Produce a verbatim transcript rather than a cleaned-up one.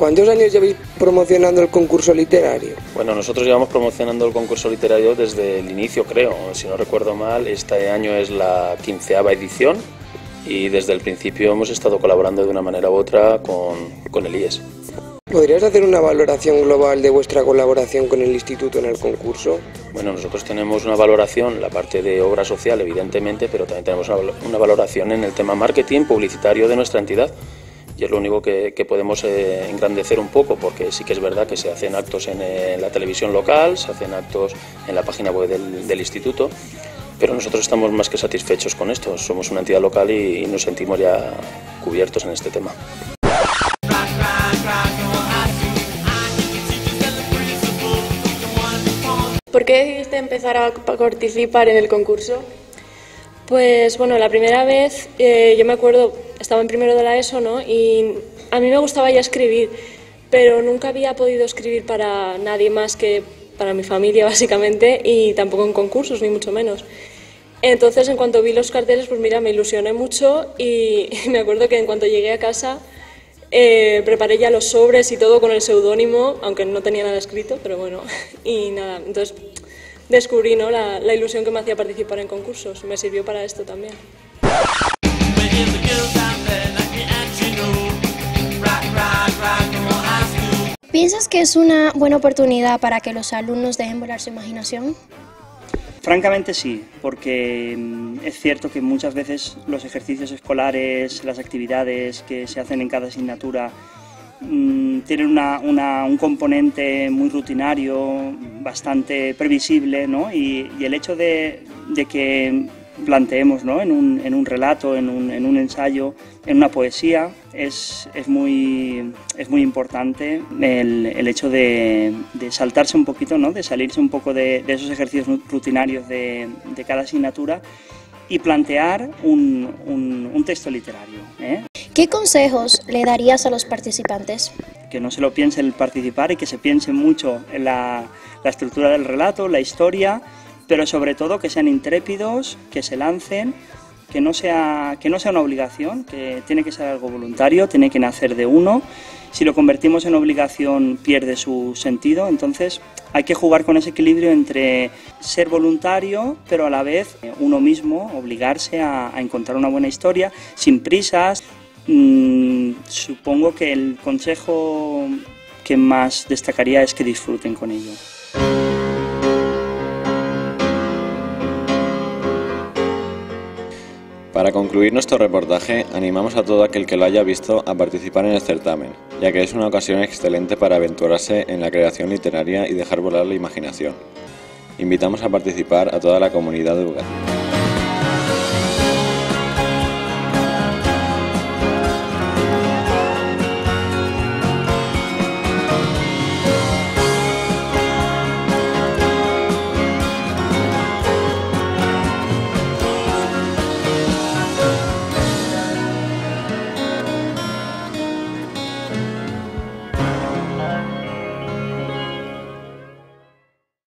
¿Cuántos años lleváis promocionando el concurso literario? Bueno, nosotros llevamos promocionando el concurso literario desde el inicio, creo. Si no recuerdo mal, este año es la quinceava edición y desde el principio hemos estado colaborando de una manera u otra con, con el I E S. ¿Podrías hacer una valoración global de vuestra colaboración con el instituto en el concurso? Bueno, nosotros tenemos una valoración, la parte de obra social evidentemente, pero también tenemos una, una valoración en el tema marketing publicitario de nuestra entidad. Y es lo único que, que podemos eh, engrandecer un poco, porque sí que es verdad que se hacen actos en, eh, en la televisión local, se hacen actos en la página web del, del instituto, pero nosotros estamos más que satisfechos con esto. Somos una entidad local y, y nos sentimos ya cubiertos en este tema. ¿Por qué decidiste empezar a participar en el concurso? Pues bueno, la primera vez eh, yo me acuerdo, estaba en primero de la ESO, ¿no? Y a mí me gustaba ya escribir, pero nunca había podido escribir para nadie más que para mi familia básicamente, y tampoco en concursos, ni mucho menos. Entonces, en cuanto vi los carteles, pues mira, me ilusioné mucho y, y me acuerdo que en cuanto llegué a casa eh, preparé ya los sobres y todo con el seudónimo, aunque no tenía nada escrito, pero bueno, y nada, entonces descubrí, ¿no?, la, la ilusión que me hacía participar en concursos, me sirvió para esto también. ¿Piensas que es una buena oportunidad para que los alumnos dejen volar su imaginación? Francamente sí, porque es cierto que muchas veces los ejercicios escolares, las actividades que se hacen en cada asignatura mmm, tienen una, una, un componente muy rutinario, bastante previsible, ¿no? y, y el hecho de, de que planteemos, ¿no?, en, un, en un relato, en un, en un ensayo, en una poesía, es, es, muy, es muy importante el, el hecho de, de saltarse un poquito, ¿no?, de salirse un poco de, de esos ejercicios rutinarios de, de cada asignatura y plantear un, un, un texto literario, ¿eh? ¿Qué consejos le darías a los participantes? Que no se lo piense el participar y que se piense mucho en la, la estructura del relato, la historia, pero sobre todo que sean intrépidos, que se lancen, que no sea, que no sea una obligación, que tiene que ser algo voluntario, tiene que nacer de uno. Si lo convertimos en obligación pierde su sentido, entonces hay que jugar con ese equilibrio entre ser voluntario, pero a la vez uno mismo obligarse a, a encontrar una buena historia, sin prisas. Mm, supongo que el consejo que más destacaría es que disfruten con ello. Para concluir nuestro reportaje, animamos a todo aquel que lo haya visto a participar en el certamen, ya que es una ocasión excelente para aventurarse en la creación literaria y dejar volar la imaginación. Invitamos a participar a toda la comunidad educativa.